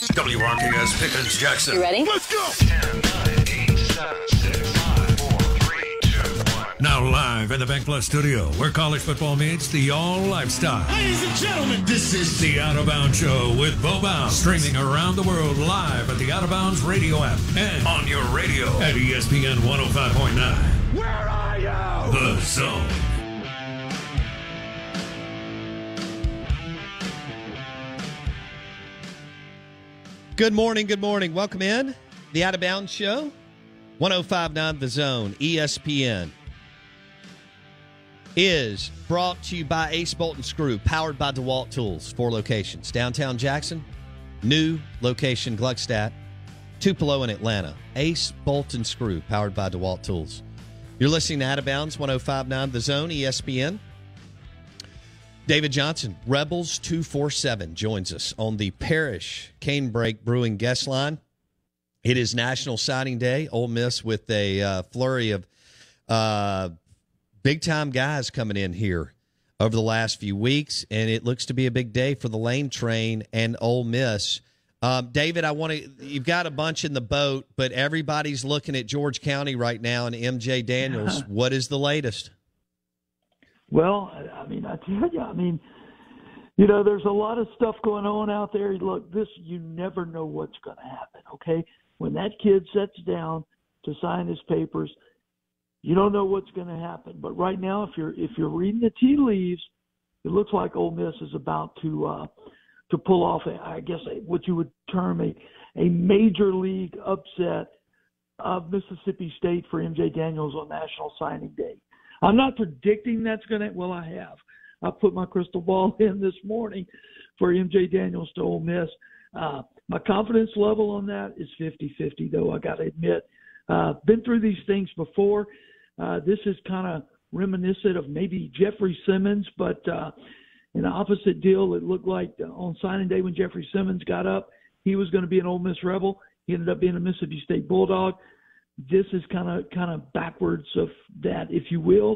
WRKS Pickens Jackson. You ready? Let's go! 10, 9, 8, 7, 6, 5, 4, 3, 2, 1. Now live in the Bank Plus studio, where college football meets the all lifestyle. Ladies and gentlemen, This is the Out of Bounds Show with Bo Bounds, streaming around the world live at the Out of Bounds radio app and on your radio at ESPN 105.9. where are you? The Zone. Good morning, good morning. Welcome in. The Out of Bounds Show, 105.9 The Zone, ESPN, is brought to you by Ace Bolt and Screw, powered by DeWalt Tools. 4 locations. Downtown Jackson, new location Gluckstadt, Tupelo, and Atlanta. Ace Bolt and Screw, powered by DeWalt Tools. You're listening to Out of Bounds, 105.9 The Zone, ESPN. David Johnson, Rebels 247, joins us on the Parish Brewing guest line. It is National Signing Day. Ole Miss with a flurry of big-time guys coming in here over the last few weeks, and it looks to be a big day for the Lane train and Ole Miss. David, you've got a bunch in the boat, but everybody's looking at George County right now and MJ Daniels. What is the latest? Well, I tell you, there's a lot of stuff going on out there. Look, you never know what's going to happen, okay? When that kid sits down to sign his papers, you don't know what's going to happen. But right now, if you're reading the tea leaves, it looks like Ole Miss is about to pull off, what you would term a major league upset of Mississippi State for MJ Daniels on National Signing Day. I'm not predicting that's going to – well, I have. I put my crystal ball in this morning for MJ Daniels to Ole Miss. My confidence level on that is 50-50, though, I got to admit. Been through these things before. This is kind of reminiscent of maybe Jeffrey Simmons, but in the opposite deal, it looked like on signing day when Jeffrey Simmons got up, he was going to be an Ole Miss Rebel. He ended up being a Mississippi State Bulldog. This is kind of backwards of that, if you will.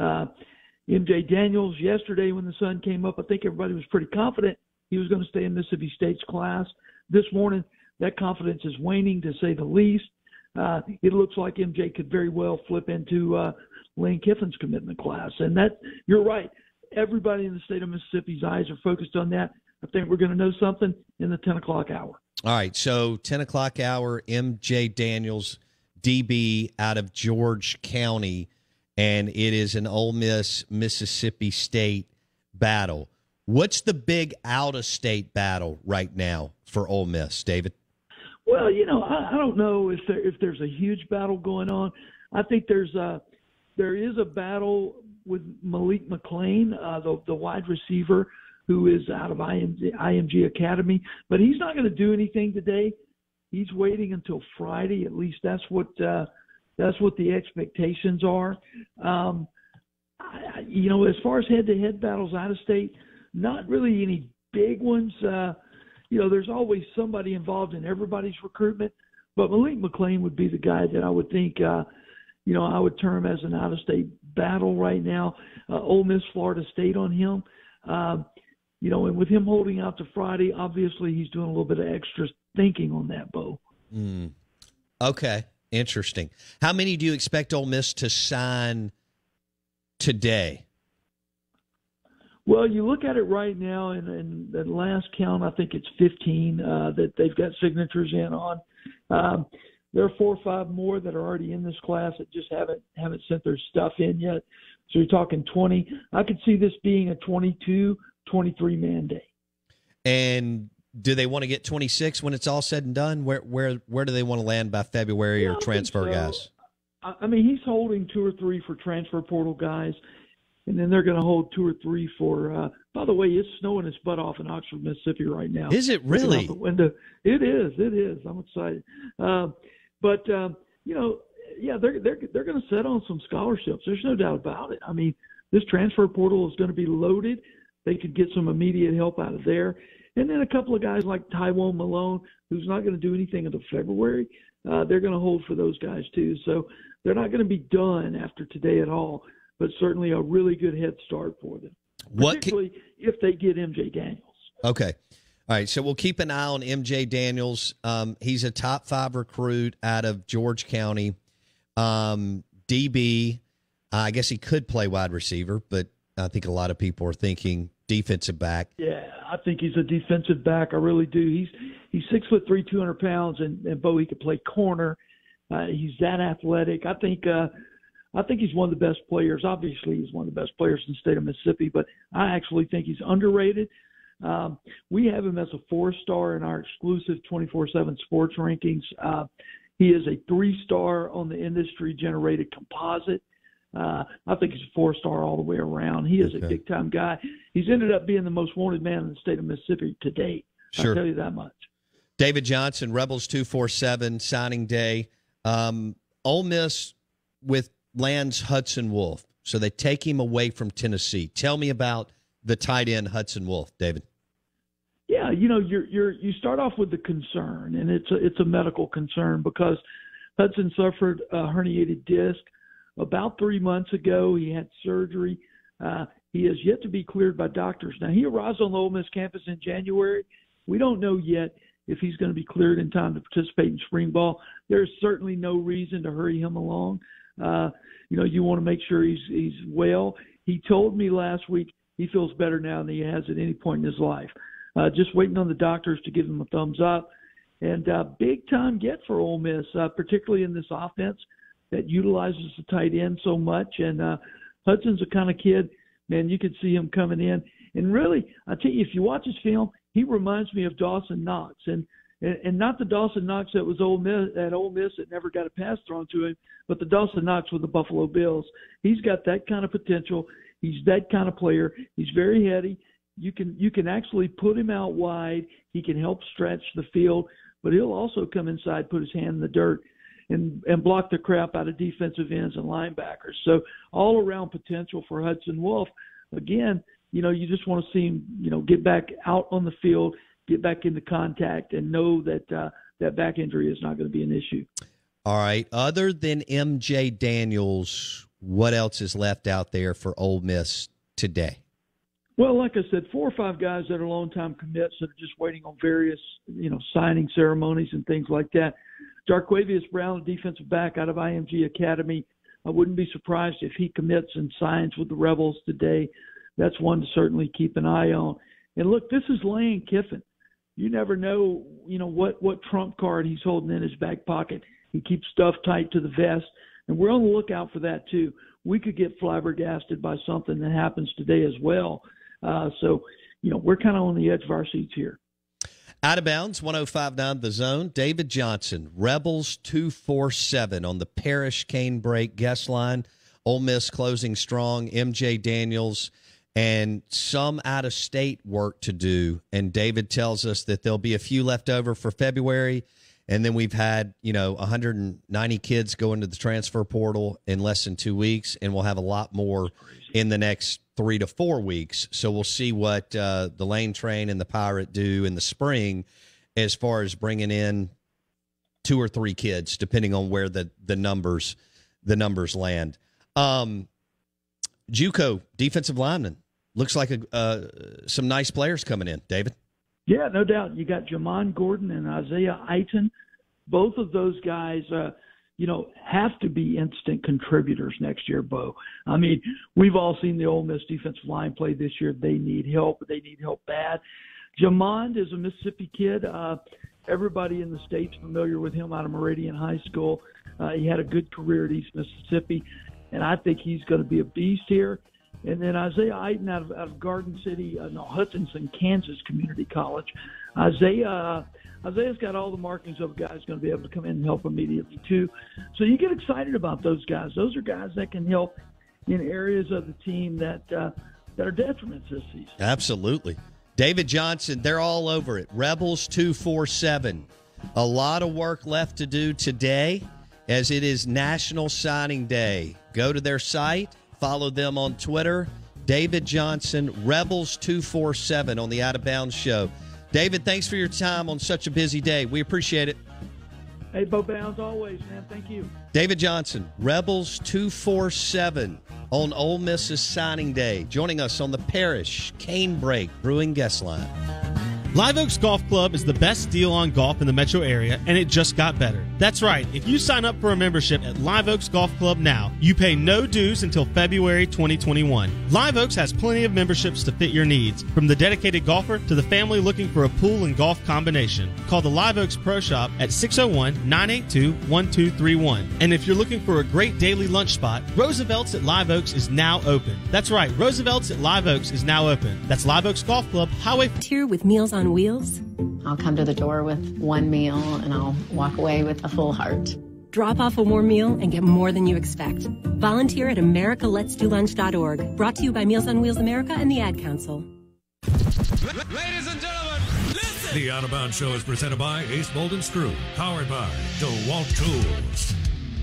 MJ Daniels, yesterday when the sun came up, I think everybody was pretty confident he was going to stay in Mississippi State's class. This morning, that confidence is waning, to say the least. It looks like MJ could very well flip into Lane Kiffin's commitment class. And that, you're right. Everybody in the state of Mississippi's eyes are focused on that. I think we're going to know something in the 10 o'clock hour. All right, so 10 o'clock hour, MJ Daniels, DB out of George County, and it is an Ole Miss Mississippi State battle. What's the big out-of-state battle right now for Ole Miss, David? Well, I don't know if there's a huge battle going on. I think there is a battle with Malik McLean, the wide receiver who is out of IMG Academy, but he's not going to do anything today. He's waiting until Friday. At least that's what the expectations are. As far as head-to-head battles out of state, not really any big ones. There's always somebody involved in everybody's recruitment, but Malik McLean would be the guy that I would think, I would term as an out-of-state battle right now. Ole Miss, Florida State on him. And with him holding out to Friday, obviously he's doing a little bit of extra thinking on that, Bo. Okay, interesting. How many do you expect Ole Miss to sign today? Well, you look at it right now, and the last count, I think it's 15 that they've got signatures in on. There are 4 or 5 more that are already in this class that just haven't sent their stuff in yet. So you're talking 20. I could see this being a 22, 23-man day. And do they want to get 26 when it's all said and done? Where do they want to land by February or transfer guys? He's holding 2 or 3 for transfer portal guys, and then they're going to hold 2 or 3 for by the way, it's snowing its butt off in Oxford, Mississippi right now. Is it really? It is. I'm excited. They're going to set on some scholarships. There's no doubt about it. This transfer portal is going to be loaded. They could get some immediate help out of there. And then a couple of guys like Tywone Malone, who's not going to do anything until February, they're going to hold for those guys too. So they're not going to be done after today at all, but certainly a really good head start for them, particularly if they get MJ Daniels. Okay. All right, so we'll keep an eye on MJ Daniels. He's a top 5 recruit out of George County. DB, I guess he could play wide receiver, but I think a lot of people are thinking defensive back. Yeah, I think he's a defensive back. I really do. He's 6'3", 200 pounds, and Bo, he could play corner. He's that athletic. I think he's one of the best players. Obviously, he's one of the best players in the state of Mississippi, but I actually think he's underrated. We have him as a 4-star in our exclusive 24/7 sports rankings. He is a 3-star on the industry-generated composite. I think he's a 4-star all the way around. He is a big-time guy. He's ended up being the most wanted man in the state of Mississippi to date. Sure. I'll tell you that much. David Johnson, Rebels 247, signing day. Ole Miss with lands Hudson Wolf. So they take him away from Tennessee. Tell me about the tight end Hudson Wolf, David. Yeah, you start off with the concern, and it's a medical concern because Hudson suffered a herniated disc about 3 months ago. He had surgery. He has yet to be cleared by doctors. Now, he arrives on the Ole Miss campus in January. We don't know yet if he's going to be cleared in time to participate in spring ball. There's certainly no reason to hurry him along. You want to make sure he's well. He told me last week he feels better now than he has at any point in his life. Just waiting on the doctors to give him a thumbs up. And big-time get for Ole Miss, particularly in this offense that utilizes the tight end so much. And Hudson's the kind of kid, man, you could see him coming in. And really, I tell you, if you watch his film, he reminds me of Dawson Knox. And not the Dawson Knox that was Ole Miss that never got a pass thrown to him, but the Dawson Knox with the Buffalo Bills. He's got that kind of potential. He's that kind of player. He's very heady. You can actually put him out wide. He can help stretch the field, but he'll also come inside, put his hand in the dirt, and block the crap out of defensive ends and linebackers. So all around potential for Hudson Wolf. Again, you just want to see him, get back out on the field, get back into contact, and know that that back injury is not going to be an issue. All right. Other than MJ Daniels, what else is left out there for Ole Miss today? Well, like I said, 4 or 5 guys that are long-time commits that are just waiting on various, signing ceremonies and things like that. Jarquavius Brown, a defensive back out of IMG Academy. I wouldn't be surprised if he commits and signs with the Rebels today. That's one to certainly keep an eye on. And look, this is Lane Kiffin. You never know, what trump card he's holding in his back pocket. He keeps stuff tight to the vest, and we're on the lookout for that too. We could get flabbergasted by something that happens today as well. So, we're kind of on the edge of our seats here. Out of bounds, 105.9 The Zone. David Johnson, Rebels 247 on the Parish Canebrake guest line. Ole Miss closing strong. MJ Daniels and some out-of-state work to do. And David tells us that there'll be a few left over for February. And then we've had, 190 kids go into the transfer portal in less than 2 weeks. And we'll have a lot more in the next 3 to 4 weeks. So we'll see what the Lane Train and the Pirate do in the spring as far as bringing in 2 or 3 kids, depending on where the numbers land. JUCO defensive lineman. Looks like some nice players coming in, David. Yeah, no doubt. You got Jamon Gordon and Isaiah Aiton. Both of those guys, have to be instant contributors next year, Bo. I mean, we've all seen the Ole Miss defensive line play this year. They need help. They need help bad. Jamon is a Mississippi kid. Everybody in the state's familiar with him out of Meridian High School. He had a good career at East Mississippi, and I think he's going to be a beast here. And then Isaiah Aiton out of Garden City, Hutchinson, Kansas Community College. Isaiah's got all the markings of a guy who's going to be able to come in and help immediately, too. So you get excited about those guys. Those are guys that can help in areas of the team that are detriments this season. Absolutely. David Johnson, they're all over it. Rebels 247. A lot of work left to do today as it is National Signing Day. Go to their site. Follow them on Twitter. David Johnson, Rebels 247 on the Out of Bounds Show. David, thanks for your time on such a busy day. We appreciate it. Hey, Bo Bounds, always, man. Thank you. David Johnson, Rebels 247 on Ole Miss's signing day. Joining us on the Parish Canebrake Brewing guest line. Live Oaks Golf Club is the best deal on golf in the metro area, and it just got better. That's right. If you sign up for a membership at Live Oaks Golf Club now, you pay no dues until February 2021. Live Oaks has plenty of memberships to fit your needs, from the dedicated golfer to the family looking for a pool and golf combination. Call the Live Oaks Pro Shop at 601-982-1231. And if you're looking for a great daily lunch spot, Roosevelt's at Live Oaks is now open. That's right. Roosevelt's at Live Oaks is now open. That's Live Oaks Golf Club, Highway. Here with Meals on Wheels. I'll come to the door with one meal and I'll walk away with a full heart. Drop off a warm meal and get more than you expect. Volunteer at americaletsdolunch.org. Brought to you by Meals on Wheels America and the Ad Council. Ladies and gentlemen, listen. The Out of Bounds Show is presented by Ace Bolt and Screw, powered by DeWalt Tools.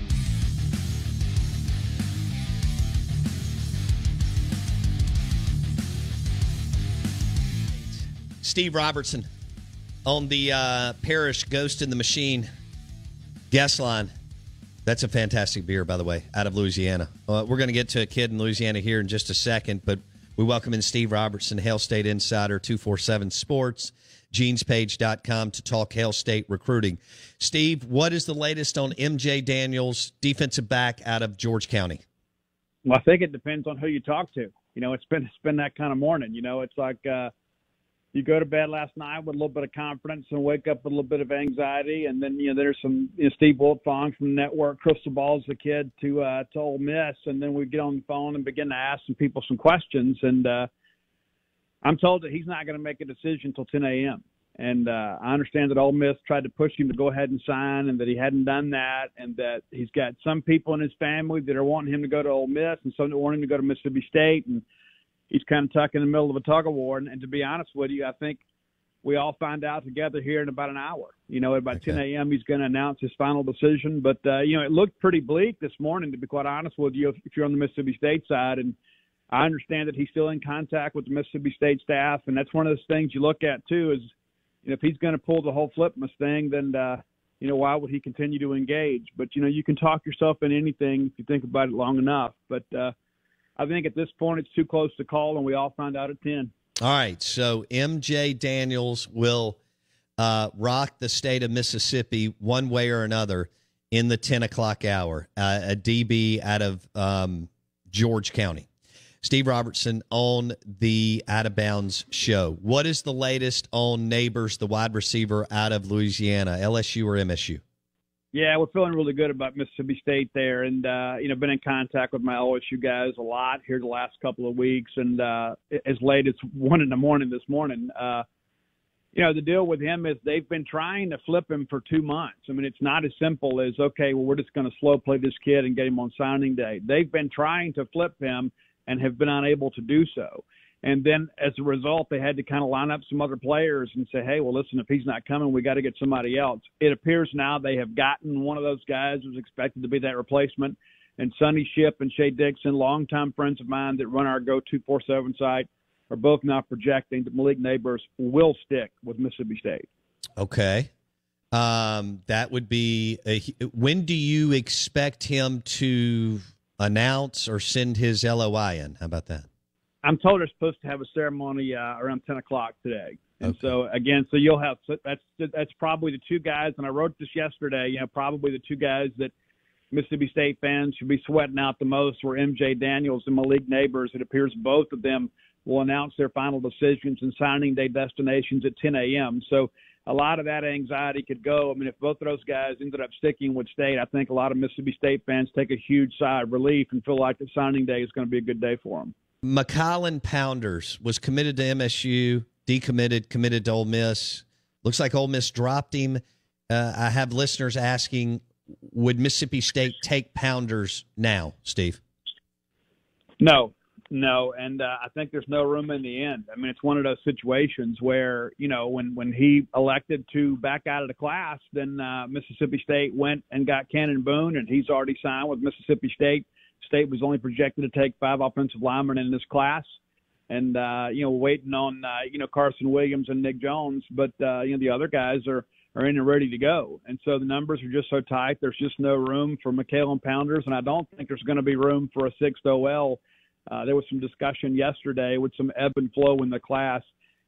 Steve Robertson on the Parish Ghost in the Machine guest line. That's a fantastic beer, by the way, out of Louisiana. We're going to get to a kid in Louisiana here in just a second, but we welcome in Steve Robertson, Hail State Insider, 247 Sports, genespage.com to talk Hail State recruiting. Steve, what is the latest on MJ Daniels, defensive back out of George County? Well, I think it depends on who you talk to. You know, it's been that kind of morning. You know, it's like you go to bed last night with a little bit of confidence and wake up with a little bit of anxiety. And then, there's some Steve Wiltfong from the network crystal balls the kid to Ole Miss. And then we get on the phone and begin to ask some people some questions. And I'm told that he's not going to make a decision until 10 a.m. And I understand that Ole Miss tried to push him to go ahead and sign and that he hadn't done that, and that he's got some people in his family that are wanting him to go to Ole Miss and some that want him to go to Mississippi State. And he's kind of tucked in the middle of a tug of war. And to be honest with you, I think we all find out together here in about an hour. At about 10 a.m. he's going to announce his final decision. But, it looked pretty bleak this morning, to be quite honest with you, if you're on the Mississippi State side. And I understand that he's still in contact with the Mississippi State staff. And that's one of those things you look at, too, is if he's going to pull the whole Flipmas thing, then, why would he continue to engage? But, you can talk yourself into anything if you think about it long enough. But, I think at this point it's too close to call, and we all find out at 10. All right, so MJ Daniels will rock the state of Mississippi one way or another in the 10 o'clock hour, a DB out of George County. Steve Robertson on the Out of Bounds show. What is the latest on Neighbors, the wide receiver out of Louisiana, LSU or MSU? Yeah, we're feeling really good about Mississippi State there, and been in contact with my LSU guys a lot here the last couple of weeks, and as late as 1 a.m. this morning. The deal with him is they've been trying to flip him for 2 months. I mean, it's not as simple as, okay, well, we're just going to slow play this kid and get him on signing day. They've been trying to flip him and have been unable to do so. And then as a result, they had to kind of line up some other players and say, hey, well, listen, if he's not coming, we got to get somebody else. It appears now they have gotten one of those guys who's expected to be that replacement. And Sonny Shipp and Shay Dixon, longtime friends of mine that run our Go 247 site, are both now projecting that Malik Neighbors will stick with Mississippi State. Okay. That would be when do you expect him to announce or send his LOI in? How about that? I'm told they're supposed to have a ceremony around 10 o'clock today. And so, again, you'll have that's probably the two guys, and I wrote this yesterday, probably the two guys that Mississippi State fans should be sweating out the most were MJ Daniels and Malik Neighbors. It appears both of them will announce their final decisions and signing day destinations at 10 a.m. So a lot of that anxiety could go. I mean, if both of those guys ended up sticking with State, I think a lot of Mississippi State fans take a huge sigh of relief and feel like the signing day is going to be a good day for them. McCollin Pounders was committed to MSU, decommitted, committed to Ole Miss. Looks like Ole Miss dropped him. I have listeners asking, would Mississippi State take Pounders now, Steve? No, and I think there's no room in the end. I mean, it's one of those situations where, when he elected to back out of the class, then Mississippi State went and got Cannon Boone, and he's already signed with Mississippi State. State was only projected to take 5 offensive linemen in this class. And, waiting on, Carson Williams and Nick Jones. But, the other guys are in and ready to go. And so the numbers are just so tight. There's just no room for McCollin Pounders. And I don't think there's going to be room for a 6th OL. There was some discussion yesterday with some ebb and flow in the class.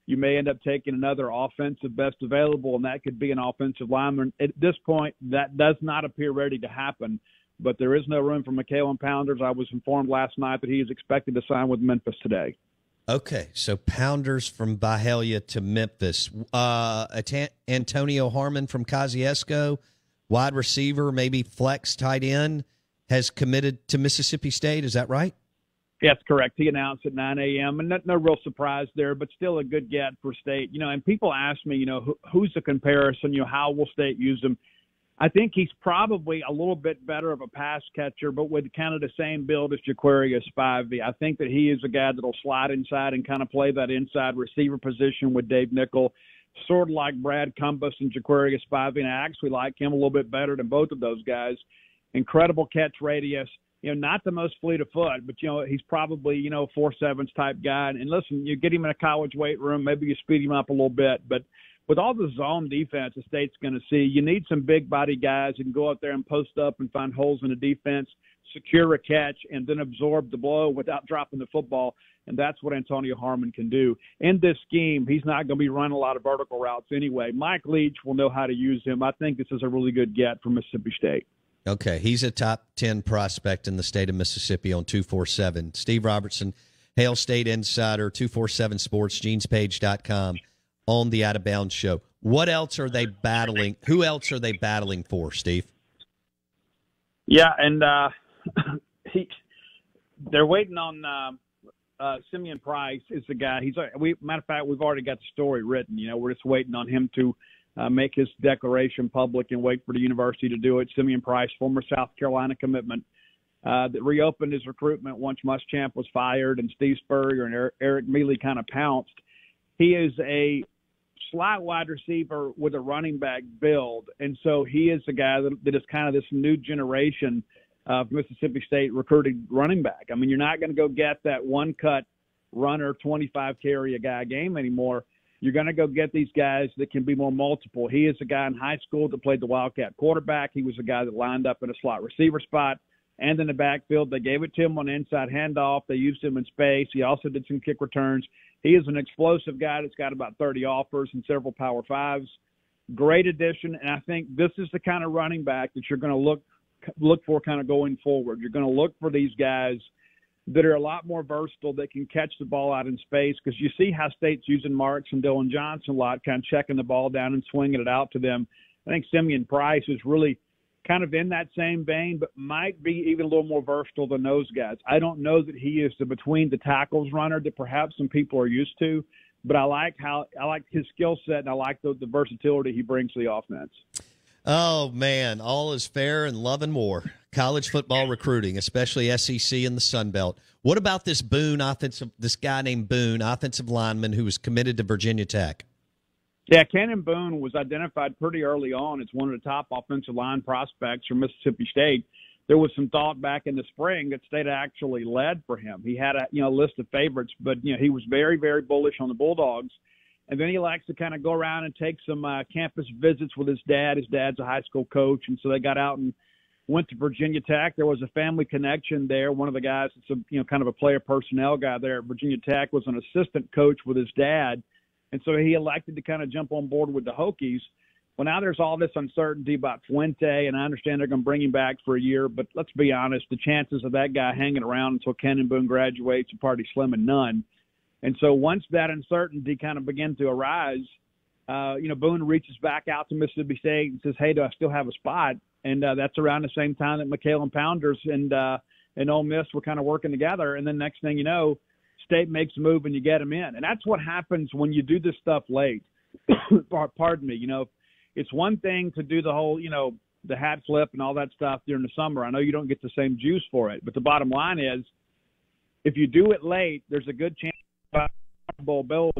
you may end up taking another offensive best available, and that could be an offensive lineman. At this point, that does not appear ready to happen, but there is no room for Michaelan Pounders. I was informed last night that he is expected to sign with Memphis today. Okay, so Pounders from Byhalia to Memphis. Antonio Harmon from Kosciuszko, wide receiver, maybe flex tight end, has committed to Mississippi State. Is that right? Yes, correct. He announced at 9 a.m., and no real surprise there, but still a good get for State. And people ask me, who's the comparison? How will State use him? I think he's probably a little bit better of a pass catcher, but with kind of the same build as Jaquarius Spivey. I think that he is a guy that'll slide inside and kind of play that inside receiver position with Dave Nickel, sort of like Brad Cumbus and Jaquarius Spivey, and I actually like him a little bit better than both of those guys. Incredible catch radius. Not the most fleet of foot, but, he's probably, 4.7 type guy. And listen, you get him in a college weight room, maybe you speed him up a little bit. But with all the zone defense the State's going to see, you need some big body guys who can go out there and post up and find holes in the defense, secure a catch, and then absorb the blow without dropping the football. And that's what Antonio Harmon can do. In this scheme, he's not going to be running a lot of vertical routes anyway. Mike Leach will know how to use him. I think this is a really good get for Mississippi State. Okay, he's a top 10 prospect in the state of Mississippi on 247. Steve Robertson, Hail State Insider, 247 Sports, genespage.com, on the Out of Bounds show. What else are they battling? Who else are they battling for, Steve? Yeah, and they're waiting on Simeon Price is the guy. Matter of fact, we've already got the story written. We're just waiting on him to make his declaration public and wait for the university to do it. Simeon Price, former South Carolina commitment, that reopened his recruitment once Muschamp was fired and Steve Spurrier and Eric Mealy kind of pounced. He is a slot wide receiver with a running back build, and so he is the guy that is kind of this new generation of Mississippi State recruited running back. I mean, you're not going to go get that one-cut runner, 25-carry a guy game anymore. You're going to go get these guys that can be more multiple. He is a guy in high school that played the Wildcat quarterback. He was a guy that lined up in a slot receiver spot and in the backfield. They gave it to him on an inside handoff. They used him in space. He also did some kick returns. He is an explosive guy that's got about 30 offers and several Power Fives. Great addition, and I think this is the kind of running back that you're going to look for kind of going forward. You're going to look for these guys that are a lot more versatile, that can catch the ball out in space, because you see how State's using Marks and Dylan Johnson a lot, kind of checking the ball down and swinging it out to them. I think Simeon Price is really kind of in that same vein, but might be even a little more versatile than those guys. I don't know that he is the between the tackles runner that perhaps some people are used to, but I like his skill set, and I like the versatility he brings to the offense. Oh, man, all is fair in love and war. College football recruiting, especially SEC and the Sun Belt. What about this guy named Boone, offensive lineman who was committed to Virginia Tech? Yeah, Cannon Boone was identified pretty early on as one of the top offensive line prospects for Mississippi State. There was some thought back in the spring that State actually led for him. He had a list of favorites, but he was very, very bullish on the Bulldogs. And then he likes to kind of go around and take some campus visits with his dad. His dad's a high school coach, and so they got out and went to Virginia Tech. There was a family connection there. One of the guys that's kind of a player personnel guy there at Virginia Tech was an assistant coach with his dad, and so he elected to kind of jump on board with the Hokies. Well, now there's all this uncertainty about Fuente, and I understand they're going to bring him back for a year, but let's be honest, the chances of that guy hanging around until Cannon Boone graduates are pretty slim and none. And so once that uncertainty kind of began to arise, Boone reaches back out to Mississippi State and says, hey, do I still have a spot? And that's around the same time that Michaelan Pounders and Ole Miss were kind of working together. And then next thing you know, State makes a move and you get them in. And that's what happens when you do this stuff late. Pardon me. It's one thing to do the whole, the hat flip and all that stuff during the summer. I know you don't get the same juice for it. But the bottom line is, if you do it late, there's a good chance build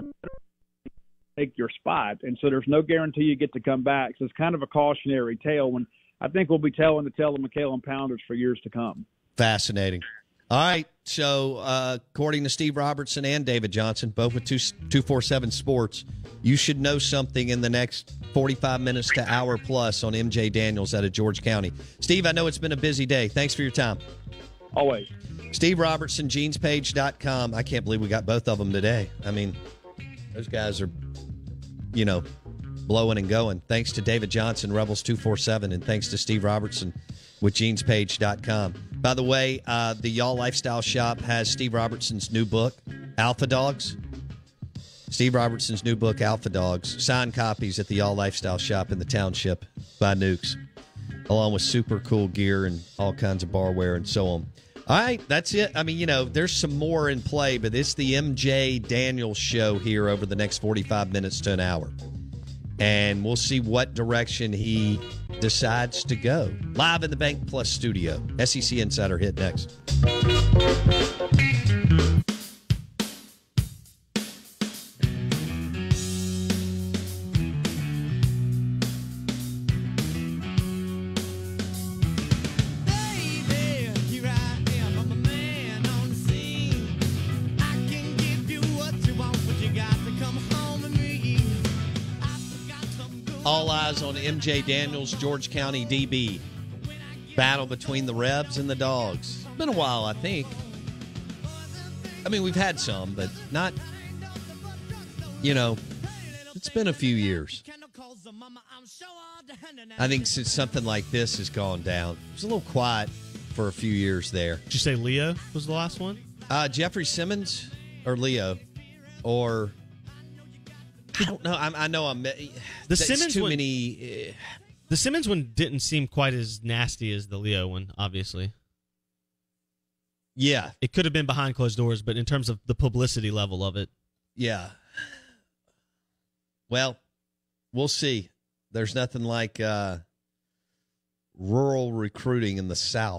take your spot, and so there's no guarantee you get to come back. So it's kind of a cautionary tale. When I think we'll be telling the tale of Michaelan Pounders for years to come. Fascinating. All right, so according to Steve Robertson and David Johnson, both with 247 Sports, you should know something in the next 45 minutes to hour plus on MJ Daniels out of George County. Steve, I know it's been a busy day. Thanks for your time. Always. Steve Robertson, genespage.com. I can't believe we got both of them today. I mean, Those guys are, blowing and going. Thanks to David Johnson, Rebels 247, and thanks to Steve Robertson with jeanspage.com. By the way, the Y'all Lifestyle Shop has Steve Robertson's new book, Alpha Dogs. Steve Robertson's new book, Alpha Dogs. Signed copies at the Y'all Lifestyle Shop in the Township by Nukes, along with super cool gear and all kinds of barware and so on. All right, that's it. I mean, there's some more in play, but it's the MJ Daniels show here over the next 45 minutes to an hour. And we'll see what direction he decides to go. Live in the Bank Plus studio. SEC Insider Hit next. All eyes on MJ Daniels, George County DB. Battle between the Rebs and the Dogs. It's been a while, I think. I mean, we've had some, but not, it's been a few years. I think since something like this has gone down, it was a little quiet for a few years there. Did you say Leo was the last one? Jeffrey Simmons or Leo or... I don't know. I know I'm. The Simmons too one, many. The Simmons one didn't seem quite as nasty as the Leo one, obviously. Yeah, it could have been behind closed doors, but in terms of the publicity level of it, yeah. Well, we'll see. There's nothing like rural recruiting in the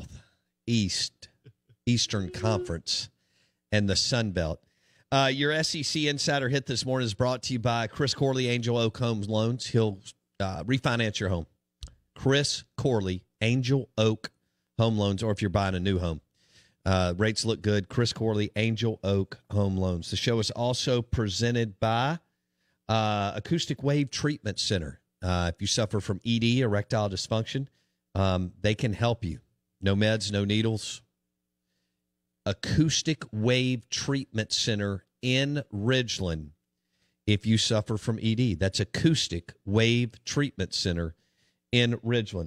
Eastern Conference, and the Sun Belt. Your SEC Insider Hit this morning is brought to you by Chris Corley, Angel Oak Home Loans. He'll refinance your home. Chris Corley, Angel Oak Home Loans, or if you're buying a new home. Rates look good. Chris Corley, Angel Oak Home Loans. The show is also presented by Acoustic Wave Treatment Center. If you suffer from ED, erectile dysfunction, they can help you. No meds, no needles. Acoustic Wave Treatment Center in Ridgeland if you suffer from ED. That's Acoustic Wave Treatment Center in Ridgeland.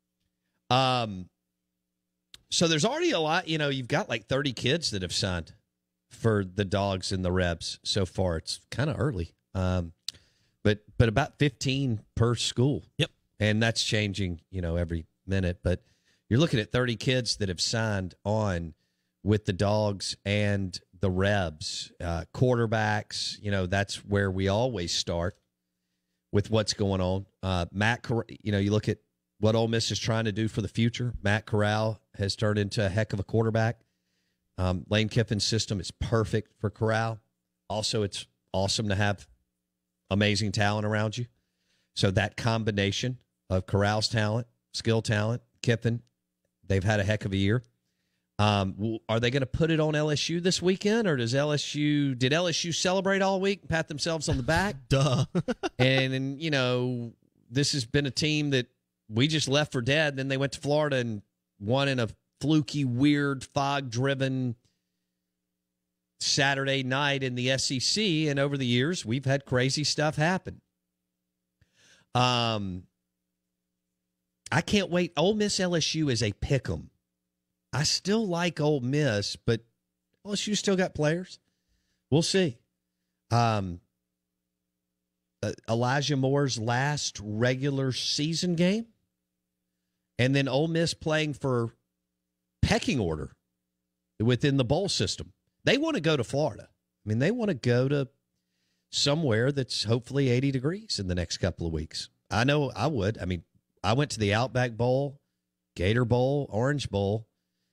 So there's already a lot, you've got like 30 kids that have signed for the Dogs and the Rebs so far. It's kind of early. But about 15 per school. Yep. And that's changing, every minute. But you're looking at 30 kids that have signed on with the Dogs and the Rebs. Quarterbacks, that's where we always start with what's going on. You look at what Ole Miss is trying to do for the future. Matt Corral has turned into a heck of a quarterback. Lane Kiffin's system is perfect for Corral. Also, it's awesome to have amazing talent around you. So that combination of Corral's talent, skill talent, Kiffin, they've had a heck of a year. Are they going to put it on LSU this weekend, or did LSU celebrate all week and pat themselves on the back? Duh. And this has been a team that we just left for dead. Then they went to Florida and won in a fluky, weird, fog-driven Saturday night in the SEC. And over the years, we've had crazy stuff happen. I can't wait. Ole Miss LSU is a pick'em. I still like Ole Miss, but LSU still got players. We'll see. Elijah Moore's last regular season game, and then Ole Miss playing for pecking order within the bowl system. They want to go to Florida. I mean, they want to go to somewhere that's hopefully 80 degrees in the next couple of weeks. I know I would. I mean, I went to the Outback Bowl, Gator Bowl, Orange Bowl,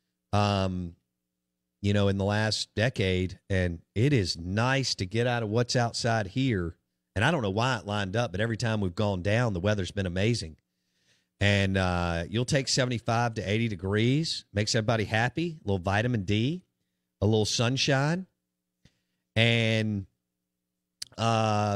in the last decade, and it is nice to get out of what's outside here. And I don't know why it lined up, but every time we've gone down, the weather's been amazing. And you'll take 75 to 80 degrees, makes everybody happy, a little vitamin D, a little sunshine, and I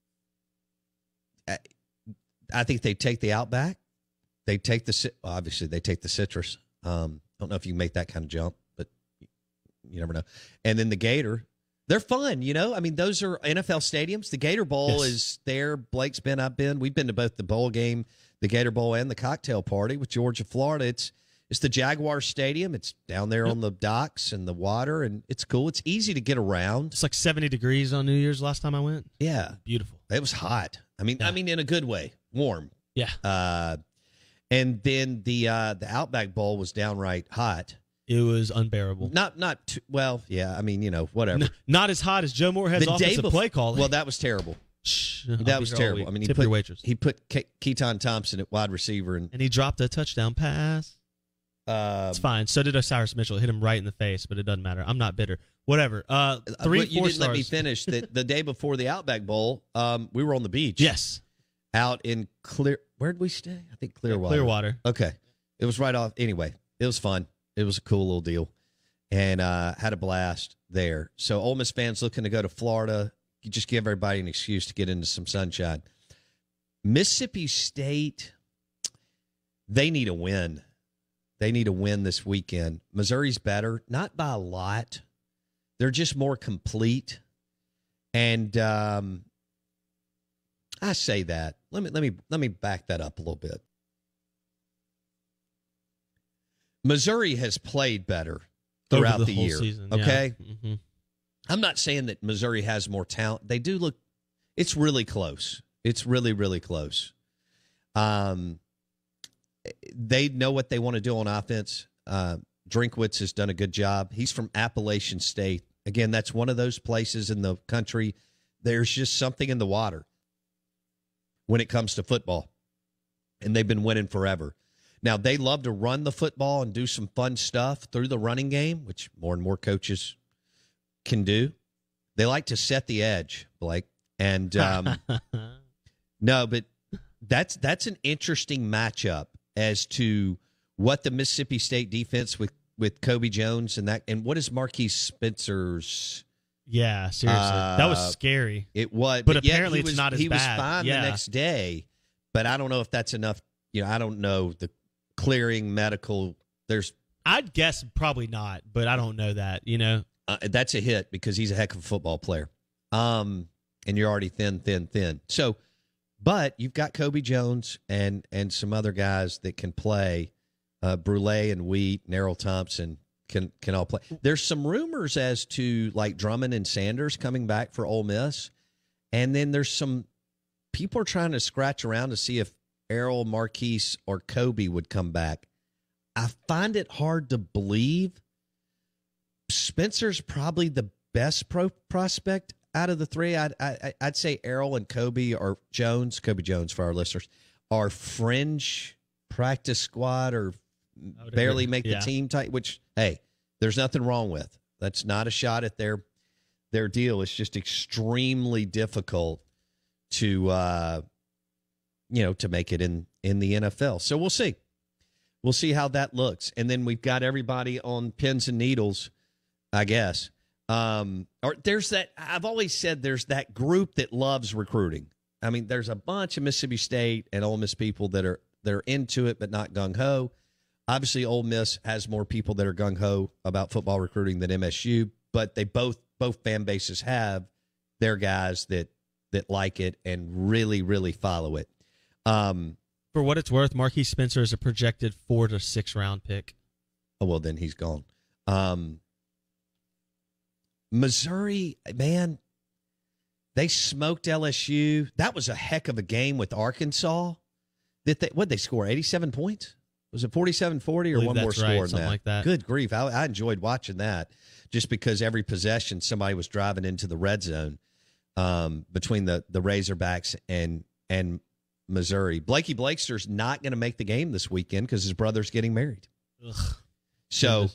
think they take the Outback. They take obviously they take the citrus. I don't know if you can make that kind of jump, but you never know. And then the Gator, They're fun, you know. I mean, those are NFL stadiums. The Gator Bowl is there. Blake's been, I've been. We've been to both the bowl game, the Gator Bowl, and the cocktail party with Georgia, Florida. It's the Jaguar Stadium. It's down there on the docks and the water, and it's cool. It's easy to get around. It's like 70 degrees on New Year's last time I went. Yeah. Beautiful. It was hot. I mean, in a good way. Warm. Yeah. And then the Outback Bowl was downright hot. It was unbearable. Not too, well, yeah. I mean, whatever. Not as hot as Joe Moorhead's offensive play call. Well, that was terrible. That was terrible. I mean, he put Keaton Thompson at wide receiver, and he dropped a touchdown pass. It's fine. So did Osiris Mitchell. It hit him right in the face, but it doesn't matter. I'm not bitter. Whatever. 3, 4 you didn't stars. let me finish. The day before the Outback Bowl, we were on the beach. Yes. Out in where'd we stay? I think Clearwater. Clearwater. Okay. It was right off. Anyway, it was fun. It was a cool little deal, and had a blast there. So Ole Miss fans looking to go to Florida, you just give everybody an excuse to get into some sunshine. Mississippi State, they need a win. They need a win this weekend. Missouri's better, not by a lot. They're just more complete, and I say that. Let me back that up a little bit. Missouri has played better throughout the year. Season, okay? Yeah. Mm-hmm. I'm not saying that Missouri has more talent. They do look – it's really close. It's really, really close. They know what they want to do on offense. Drinkwitz has done a good job. He's from Appalachian State. Again, that's one of those places in the country. There's just something in the water when it comes to football, and they've been winning forever. Now, they love to run the football and do some fun stuff through the running game, which more and more coaches can do. They like to set the edge, Blake. And no, but that's an interesting matchup as to what the Mississippi State defense with Kobe Jones and what is Marquise Spencer's. Yeah, seriously. That was scary. It was. But apparently it's not as bad. He was fine the next day, but I don't know if that's enough. I don't know the clearing medical. I'd guess probably not, but I don't know that, That's a hit because he's a heck of a football player. And you're already thin. So, but you've got Kobe Jones and some other guys that can play. Brule and Wheat and Errol Thompson can all play. There's some rumors as to like Drummond and Sanders coming back for Ole Miss. And then there's some people are trying to scratch around to see if Errol, Marquise, or Kobe would come back. I find it hard to believe. Spencer's probably the best prospect out of the three. I'd say Errol and Kobe or Kobe Jones for our listeners, are fringe practice squad or barely make the team type, which, hey, there's nothing wrong with. That's not a shot at their deal. It's just extremely difficult to to make it in the NFL. So we'll see. We'll see how that looks. And then we've got everybody on pins and needles, I guess. Or there's that, I've always said there's that group that loves recruiting. I mean, there's a bunch of Mississippi State and Ole Miss people that are into it but not gung-ho. Obviously, Ole Miss has more people that are gung-ho about football recruiting than MSU, but they both fan bases have their guys that like it and really, really follow it. For what it's worth, Marquise Spencer is a projected 4 to 6 round pick. Oh, well, then he's gone. Missouri, man, they smoked LSU. That was a heck of a game with Arkansas. What'd they score, 87 points? Was it 47-40 or one more score than that? Like that? Good grief. I enjoyed watching that just because every possession somebody was driving into the red zone between the Razorbacks and Missouri. Blakey Blakester's not going to make the game this weekend because his brother's getting married. Ugh. So,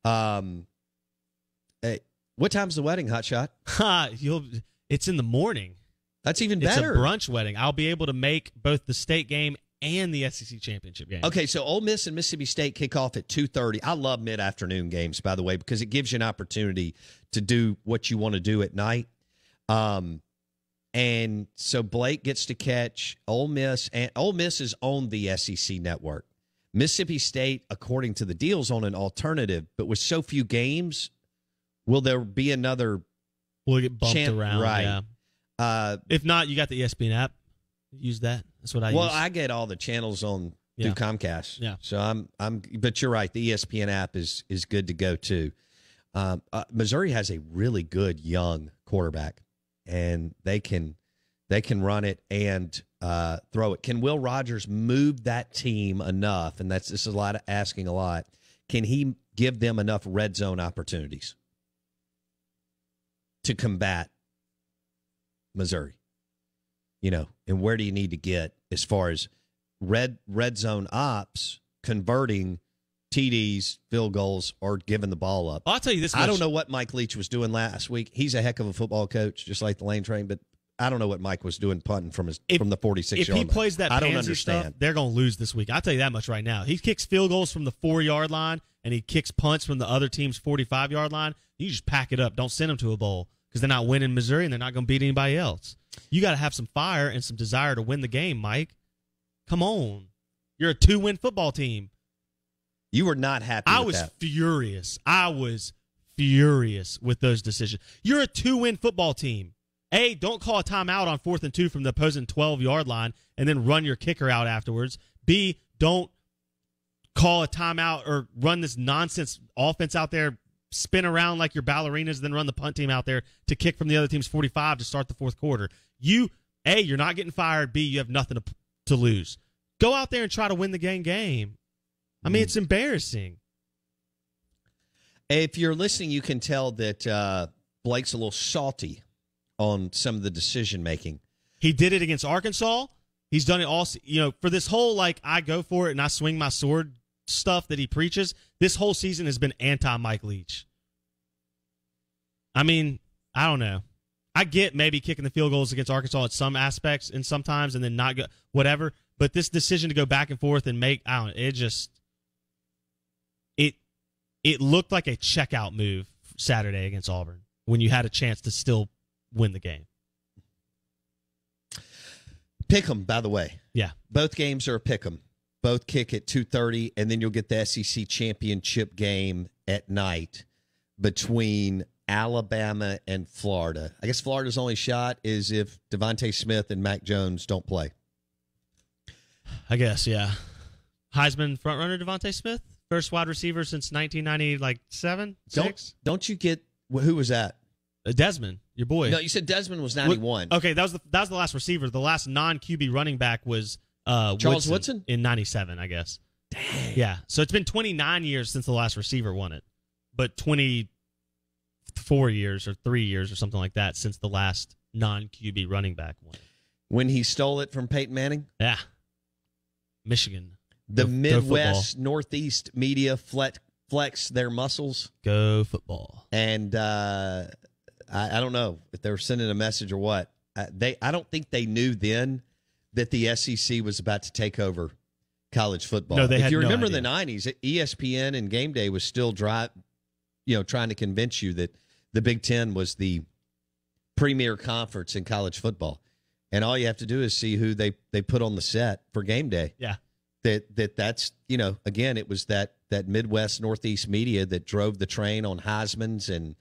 what time's the wedding, Hotshot? It's in the morning. That's even better. It's a brunch wedding. I'll be able to make both the state game and the SEC championship game. Okay, so Ole Miss and Mississippi State kick off at 2:30. I love mid-afternoon games, by the way, because it gives you an opportunity to do what you want to do at night. And so Blake gets to catch Ole Miss, and Ole Miss is on the SEC network. Mississippi State, according to the deal, is on an alternative, but with so few games, will there be another Will get bumped around. Right. Yeah. If not, you got the ESPN app. Use that. That's what I use. Well, I get all the channels on through Comcast. Yeah. So but you're right. The ESPN app is good to go too. Missouri has a really good young quarterback, and they can run it and throw it. Can Will Rogers move that team enough? And this is asking a lot. Can he give them enough red zone opportunities to combat Missouri? And where do you need to get as far as red zone ops, converting TDs, field goals, or giving the ball up? I'll tell you this much. I don't know what Mike Leach was doing last week. He's a heck of a football coach, just like the Lane Train, but I don't know what Mike was doing punting from the 46-yard line. If he plays that I don't pansy understand. stuff, they're going to lose this week. I'll tell you that much right now. He kicks field goals from the 4-yard line, and he kicks punts from the other team's 45-yard line. You just pack it up. Don't send them to a bowl because they're not winning Missouri, and they're not going to beat anybody else. You got to have some fire and some desire to win the game, Mike. Come on. You're a 2-win football team. You were not happy I with was that. furious. I was furious with those decisions. You're a 2-win football team. A, don't call a timeout on 4th and 2 from the opposing 12-yard line and then run your kicker out afterwards. B, don't call a timeout or run this nonsense offense out there, spin around like your ballerinas, then run the punt team out there to kick from the other team's 45 to start the fourth quarter. A, you're not getting fired. B, you have nothing to lose. Go out there and try to win the game. I mean, it's embarrassing. If you're listening, you can tell that Blake's a little salty on some of the decision-making. He did it against Arkansas. He's done it all, for this whole, I go for it and I swing my sword stuff that he preaches. This whole season has been anti-Mike Leach. I mean, I don't know. I get maybe kicking the field goals against Arkansas at some aspects and sometimes and then not go, whatever. But this decision to go back and forth and it looked like a checkout move Saturday against Auburn when you had a chance to still win the game. Pick 'em, by the way. Yeah. Both games are a pick 'em. Both kick at 2:30, and then you'll get the SEC championship game at night between Alabama and Florida. I guess Florida's only shot is if Devontae Smith and Mac Jones don't play. I guess, yeah. Heisman frontrunner Devontae Smith, first wide receiver since 1997, 6. Don't you get who was that? Desmond, your boy. No, you said Desmond was 91. Okay, that was the last receiver. The last non-QB running back was Charles Woodson in 97, I guess. Dang. Yeah, so it's been 29 years since the last receiver won it, but 24 years or 3 years or something like that since the last non-QB running back won it. When he stole it from Peyton Manning? Yeah. Michigan. The Go Midwest, football. Northeast media flex their muscles. Go football. And I don't know if they were sending a message or what. I don't think they knew then that the SEC was about to take over college football. No, they had if you no remember idea. the 90s, ESPN and Game Day was still trying to convince you that the Big Ten was the premier conference in college football. And all you have to do is see who they put on the set for Game Day. Yeah. That's again, it was that Midwest Northeast media that drove the train on Heisman's and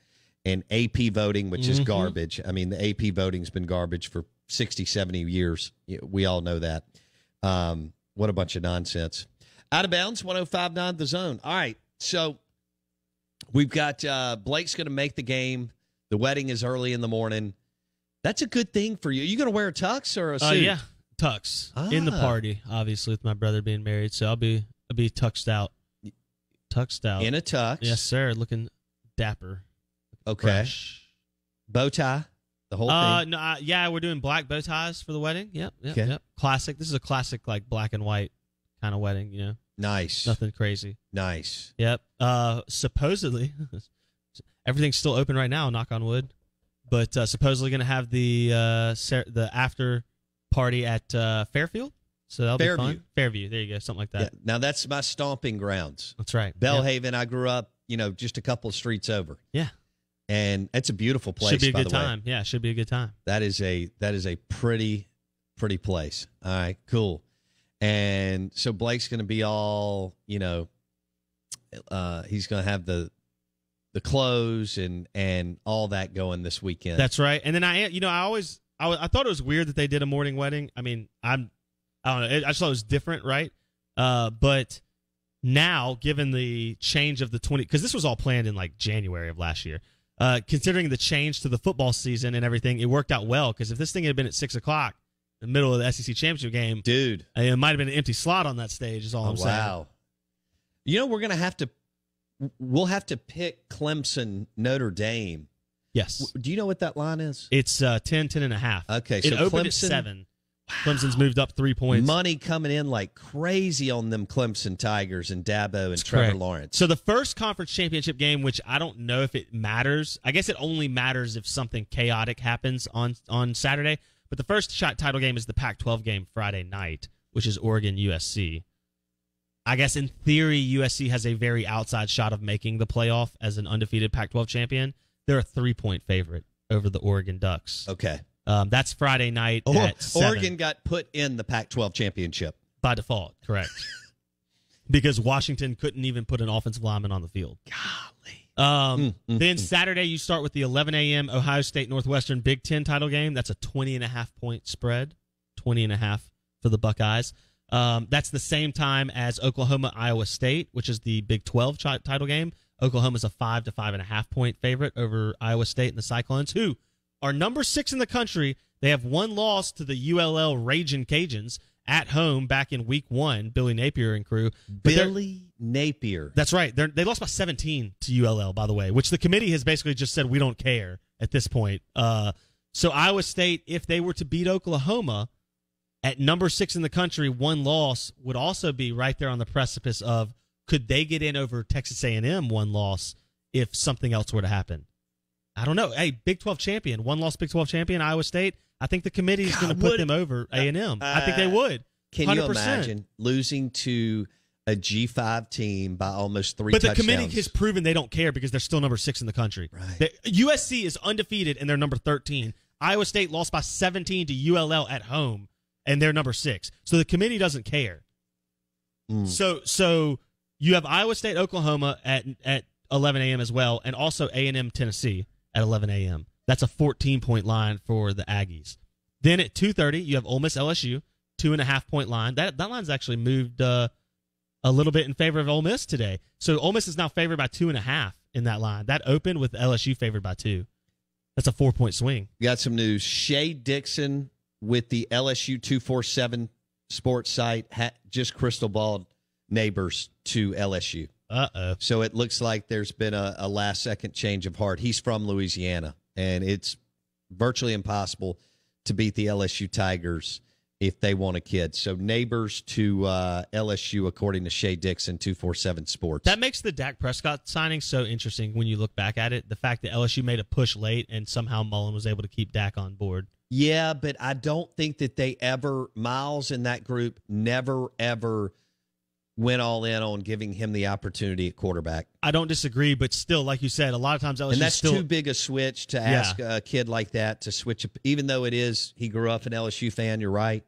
AP voting, which is garbage. I mean, the AP voting's been garbage for 60, 70 years. We all know that. What a bunch of nonsense. Out of bounds, 105.9 The Zone. All right, so we've got Blake's going to make the game. The wedding is early in the morning. That's a good thing for you. Are you going to wear a tux or a suit? Yeah, tux in the party, obviously, with my brother being married. So I'll be tuxed out. Tuxed out. In a tux? Yes, sir. Looking dapper. Okay. Fresh. Bow tie? The whole thing? No, yeah, we're doing black bow ties for the wedding. Yep. Okay. Yep. Classic. This is a classic, black and white kind of wedding, Nice. Nothing crazy. Nice. Yep. Supposedly, everything's still open right now, knock on wood. But supposedly going to have the after party at Fairfield. So that'll be fun. Fairview. There you go. Something like that. Yeah. Now, that's my stomping grounds. That's right. Bellhaven, I grew up, just a couple of streets over. Yeah. And it's a beautiful place. Should be a by good the way. time. Yeah, should be a good time. That is a pretty place. All right, cool. And so Blake's going to be all, he's going to have the the clothes and all that going this weekend. That's right. And then I thought it was weird that they did a morning wedding. I mean, I don't know. I just thought it was different, right? But now, given the change of the 20, because this was all planned in like January of last year, considering the change to the football season and everything, it worked out well. Because if this thing had been at 6:00, in the middle of the SEC championship game, dude, it might have been an empty slot on that stage. Is all I'm saying. Wow. We'll have to pick Clemson, Notre Dame. Yes. Do you know what that line is? It's 10.5. Okay, it so opened Clemson, at 7. Wow. Clemson's moved up 3 points. Money coming in like crazy on them Clemson Tigers and Dabo and Trevor Lawrence. So the first conference championship game, which I don't know if it matters. I guess it only matters if something chaotic happens on Saturday. But the first title game is the Pac-12 game Friday night, which is Oregon-USC. I guess in theory, USC has a very outside shot of making the playoff as an undefeated Pac-12 champion. They're a 3-point favorite over the Oregon Ducks. Okay. That's Friday night at 7. Oregon got put in the Pac-12 championship. By default, correct. Because Washington couldn't even put an offensive lineman on the field. Golly. Then Saturday, you start with the 11 a.m. Ohio State Northwestern Big Ten title game. That's a 20.5-point spread, 20.5 for the Buckeyes. That's the same time as Oklahoma-Iowa State, which is the Big 12 title game. Oklahoma's a 5 to 5.5-point favorite over Iowa State and the Cyclones, who are number 6 in the country. They have one loss to the ULL Ragin' Cajuns at home back in week 1, Billy Napier and crew. Billy Napier. That's right. They lost by 17 to ULL, by the way, which the committee has basically just said we don't care at this point. So Iowa State, if they were to beat Oklahoma at number 6 in the country, one loss would also be right there on the precipice of could they get in over Texas A&M one loss if something else were to happen? I don't know. Hey, Big 12 champion, one-loss Big 12 champion, Iowa State. I think the committee is going to put them over A&M. I think they would. 100%. Can you imagine losing to a G5 team by almost 3 touchdowns? But the committee has proven they don't care because they're still number 6 in the country. Right. USC is undefeated and they're number 13. Iowa State lost by 17 to ULL at home and they're number 6. So the committee doesn't care. So you have Iowa State, Oklahoma at 11 a.m. as well, and also A&M, Tennessee at 11 a.m. That's a 14-point line for the Aggies. Then at 2:30, you have Ole Miss, LSU, 2.5-point line. That line's actually moved a little bit in favor of Ole Miss today. So Ole Miss is now favored by 2.5 in that line. That opened with LSU favored by 2. That's a 4-point swing. You got some news. Shay Dixon with the LSU 247 sports site just crystal balled Neighbors to LSU. Uh-oh. So it looks like there's been a last-second change of heart. He's from Louisiana, and it's virtually impossible to beat the LSU Tigers if they want a kid. So Neighbors to LSU, according to Shay Dixon, 247 Sports. That makes the Dak Prescott signing so interesting when you look back at it. The fact that LSU made a push late and somehow Mullen was able to keep Dak on board. Yeah, but I don't think that Miles in that group never, ever went all in on giving him the opportunity at quarterback. I don't disagree, but still, like you said, a lot of times LSU and that's too big a switch to ask a kid like that to switch. Even though he grew up an LSU fan. You're right.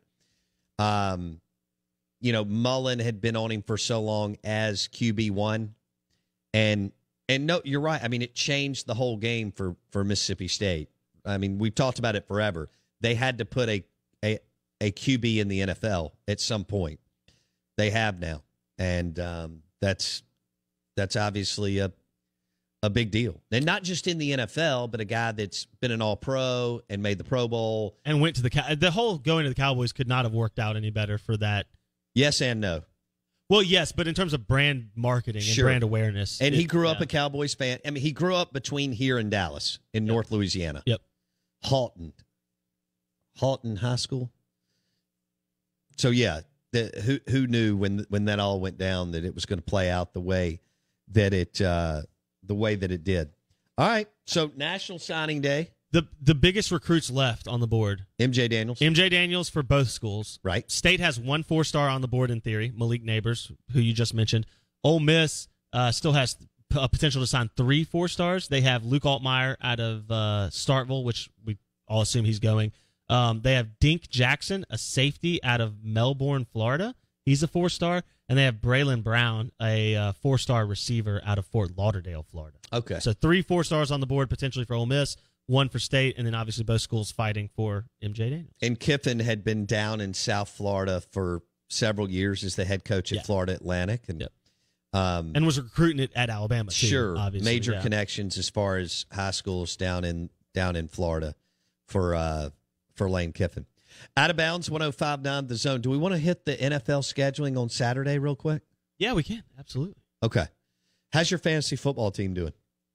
Mullen had been on him for so long as QB1, and no, you're right. I mean, it changed the whole game for Mississippi State. I mean, we've talked about it forever. They had to put a QB in the NFL at some point. They have now. And that's obviously a big deal. And not just in the NFL, but a guy that's been an All-Pro and made the Pro Bowl. And went to the whole going to the Cowboys could not have worked out any better for that. Yes and no. Well, yes, but in terms of brand marketing and brand awareness. And he grew up a Cowboys fan. I mean, he grew up between here and Dallas in North Louisiana. Yep. Halton High School. So, yeah. Who knew when that all went down that it was going to play out the way that it did? All right, so National Signing Day. The biggest recruits left on the board. MJ Daniels. MJ Daniels for both schools. Right. State has 1 4-star on the board in theory. Malik Neighbors, who you just mentioned. Ole Miss still has a potential to sign 3 4-stars. They have Luke Altmaier out of Starkville, which we all assume he's going. They have Dink Jackson, a safety out of Melbourne, Florida, He's a 4-star. And they have Braylon Brown, a 4-star receiver out of Fort Lauderdale, Florida. Okay. So 3 4-stars on the board potentially for Ole Miss, 1 for State, and then obviously both schools fighting for MJ Daniels. And Kiffin had been down in South Florida for several years as the head coach at Florida Atlantic. And and was recruiting it at Alabama, too. Sure. Obviously. Major connections as far as high schools down in Florida for Lane Kiffin. Out of bounds, 105.9 The Zone. Do we want to hit the NFL scheduling on Saturday real quick? Yeah, we can. Absolutely. Okay. How's your fantasy football team doing?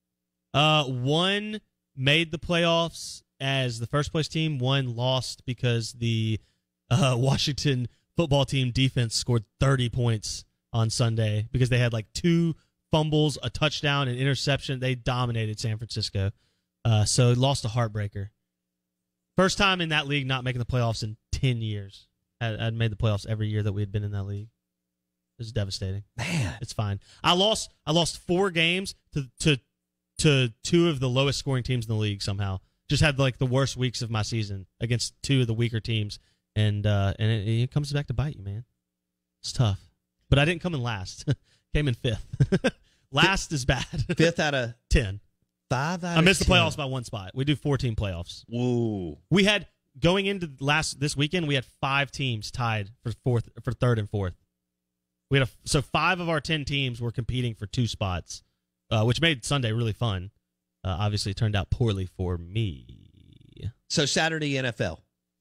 1 made the playoffs as the first-place team. 1 lost because the Washington football team defense scored 30 points on Sunday because they had like 2 fumbles, a touchdown, an interception. They dominated San Francisco. So lost a heartbreaker. First time in that league not making the playoffs in 10 years. I'd made the playoffs every year that we had been in that league. It was devastating. Man. It's fine. I lost 4 games to 2 of the lowest scoring teams in the league somehow. Just had like the worst weeks of my season against 2 of the weaker teams. And it comes back to bite you, man. It's tough. But I didn't come in last. Came in 5th. Last is bad. 5th out of 10. 5 out of I missed 10. the playoffs by 1 spot. We do 14 playoffs. Whoa. We had going into this weekend, we had 5 teams tied for 3rd and 4th. We had so 5 of our 10 teams were competing for 2 spots, which made Sunday really fun. Obviously, it turned out poorly for me. So Saturday NFL.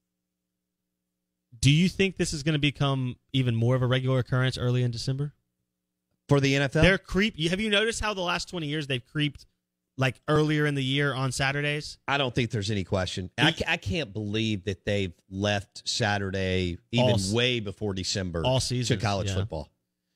Do you think this is going to become even more of a regular occurrence early in December? For the NFL? They're Have you noticed how the last 20 years they've creeped like earlier in the year on Saturdays? I don't think there's any question. I can't believe that they've left Saturday even way before December all season to college football.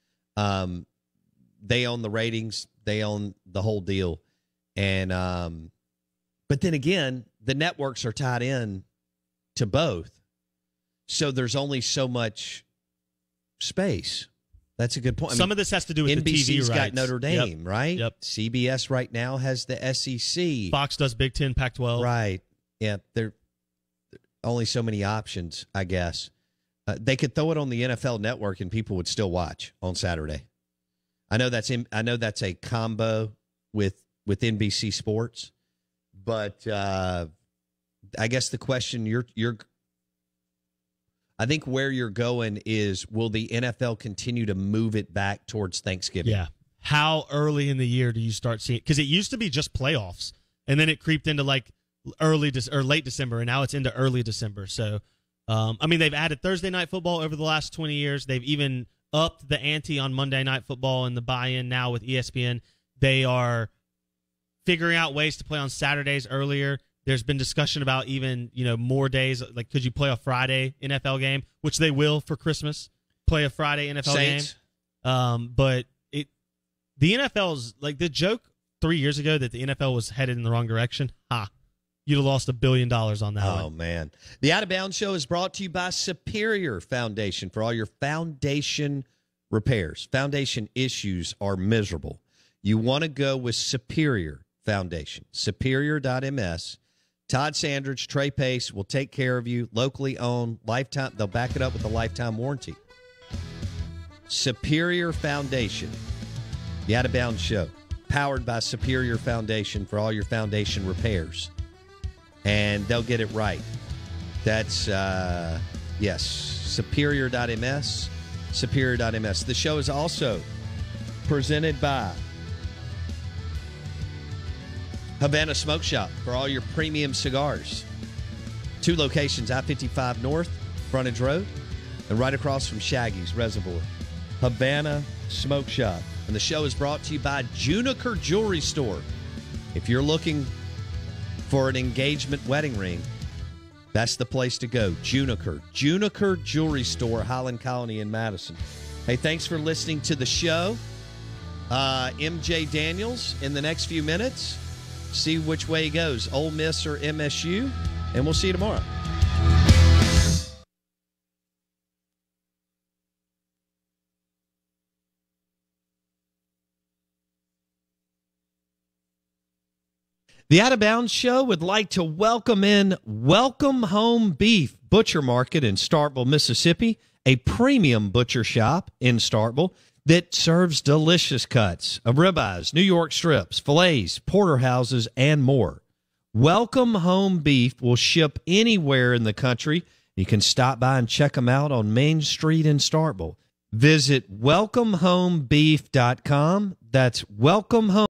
They own the ratings. They own the whole deal. And but then again, the networks are tied in to both. So there's only so much space. That's a good point. Some of this has to do with NBC's the TV rights. got Notre Dame, right? Yep. CBS right now has the SEC. Fox does Big Ten, Pac-12. Right. Yeah, there only so many options, I guess. They could throw it on the NFL Network and people would still watch on Saturday. I know that's a combo with NBC Sports, but I guess the question I think where you're going is, will the NFL continue to move it back towards Thanksgiving? Yeah. How early in the year do you start seeing? Because it used to be just playoffs, and then it creeped into like late December, and now it's into early December. So, I mean, they've added Thursday night football over the last 20 years. They've even upped the ante on Monday night football and the buy-in now with ESPN. They are figuring out ways to play on Saturdays earlier. There's been discussion about even, more days. Like, could you play a Friday NFL game, which they will for Christmas, play a Friday NFL Saints. Game. But the NFL's like the joke 3 years ago that the NFL was headed in the wrong direction. You'd have lost $1 billion on that one. Oh, man. The Out of Bounds Show is brought to you by Superior Foundation for all your foundation repairs. Foundation issues are miserable. You want to go with Superior Foundation. Superior.ms. Todd Sandridge, Trey Pace will take care of you. Locally owned, lifetime. They'll back it up with a lifetime warranty. Superior Foundation. The Out of Bounds Show. Powered by Superior Foundation for all your foundation repairs. And they'll get it right. That's, yes, superior.ms, superior.ms. The show is also presented by Havana Smoke Shop for all your premium cigars. 2 locations, I-55 North, Frontage Road, and right across from Shaggy's Reservoir. Havana Smoke Shop. And the show is brought to you by Juniker Jewelry Store. If you're looking for an engagement wedding ring, that's the place to go. Juniker Jewelry Store, Highland Colony in Madison. Hey, thanks for listening to the show. MJ Daniels in the next few minutes. See which way he goes, Ole Miss or MSU, and we'll see you tomorrow. The Out of Bounds Show would like to welcome in Welcome Home Beef. Butcher Market in Starkville, Mississippi, a premium butcher shop in Starkville that serves delicious cuts of ribeyes, New York strips, fillets, porterhouses, and more. Welcome Home Beef will ship anywhere in the country. You can stop by and check them out on Main Street in Starkville. Visit welcomehomebeef.com. That's welcomehome.